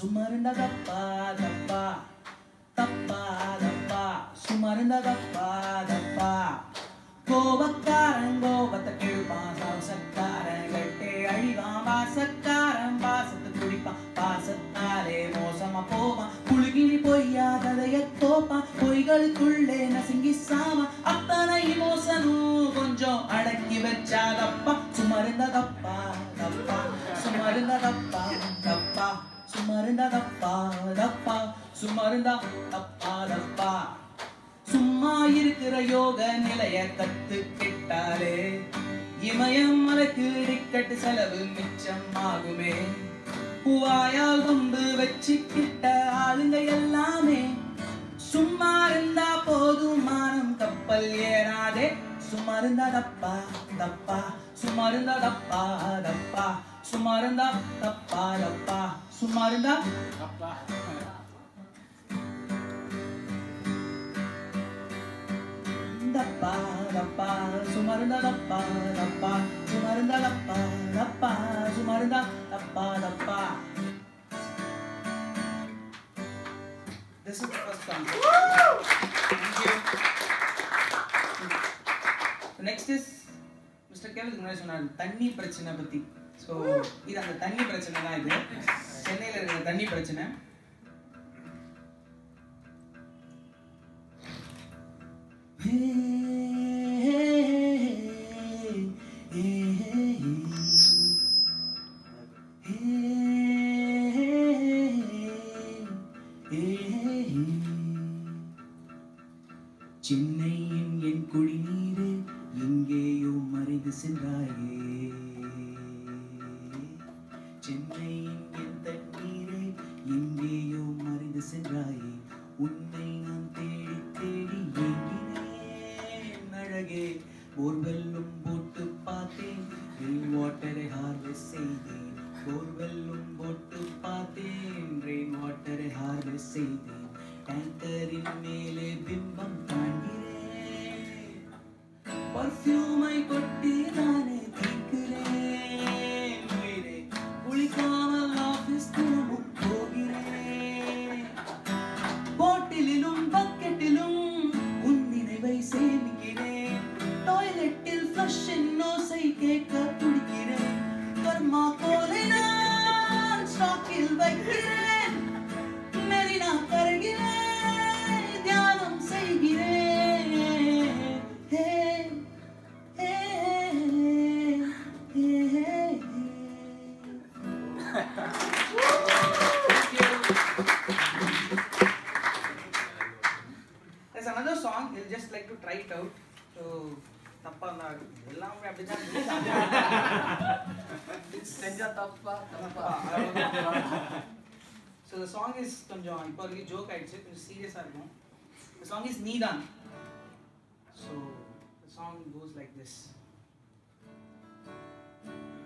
சும்மா இருந்தா தப்பா தப்பா தப்பா தப்பா சும்மா இருந்தா தப்பா தப்பா கோபக்காரன் கோபத்தை கிழப்பான் சாசக்காரன் கட்டே அழிவான் பாசக்காரன் பாசத்தை குடிப்பான் பாசத்தாலே மோசமா போவான் புழுகினி பொய்யா கதைய கோப்பான் பொய்களுக்குள்ளே நசுங்கி சாவான் அத்தனை மோசனும் கொஞ்சம் அடக்கி வச்சா தப்பா சும்மா இருந்தா தப்பா தப்பா சும்மா இருந்தா தப்பா தப்பா சும்மா இருந்தா தப்பா தப்பா சும்மா இருந்தா தப்பா தப்பா சும்மா இருக்கிற யோக நிலைய கத்துக்கிட்டாலே இமயம் மலைக்கு டிக்கெட் செலவு மிச்சம் ஆகுமே வாயால் கொண்டு வச்சுக்கிட்ட ஆளுங்க எல்லாமே சும்மா இருந்தா போதும் மானம் கப்பல் ஏறாதே சும்மா இருந்தா தப்பா தப்பா சும்மா இருந்தா தப்பா தப்பா சும்மா இருந்தா தப்பா தப்பா சும்மா இருந்தா தப்பா தப்பா தப்பா சும்மா இருந்தா தப்பா தப்பா சும்மா இருந்தா தப்பா தப்பா சும்மா இருந்தா தப்பா தப்பா. This is the first song. Thank you. So next is Mr. Kevin முன்னாடி சொன்னார் தண்ணி பிரச்சனை பத்தி. ஸோ இது அந்த தண்ணி பிரச்சனை தான். இது சென்னையில் இருக்கிற தண்ணி பிரச்சனை. சென்னையின் என் குடிநீரே எங்கேயோ மறைந்து சென்றாயே சென்னையின் என் தண்ணீரே எங்கேயோ மறைந்து சென்றாயே உன்னை நான் தேடி தேடி ஏங்கினேன் அழகே போர்வெல்லும் போட்டு பார்த்தேன் ரெயின் வாட்டரை ஹார்வெஸ்ட் செய்தேன் போர்வெல்லும் போட்டு பார்த்தேன் ரெயின் வாட்டரை ஹார்வெஸ்ட் செய்தேன் டேங்கரின் மேலே பிம்பம் காண்கிறேன் பர்ஃப்யூமை கொட்டி நானே தீர்க்கிறேன் உயிரே குளிக்காமல் ஆஃபீஸ் தினமும் போகிறேன் பாட்டிலும் பக்கெட்டிலும் உன் நினைவை சேமிக்கிறேன் டாய்லெட்டில் ஃப்ளஷின் ஓசை கேட்க துடிக்கிறேன் கர்மா கோலை நான் ஸ்டாக்கில் வைக்கிறேன் மெரினா கரைகிறேன் தியானம் செய்கிறேன் ஹே ஹே ஹே There's another song, you'll just like to try it out. So, தப்பா நான் எல்லாமே அப்படிதான் செஞ்சா தப்பா தப்பா. So the song is கொஞ்சம் இப்போ வரைக்கும் ஜோக் ஆயிடுச்சு, கொஞ்சம் சீரியஸா இருக்கும். The song is நீதான். So the song goes like this.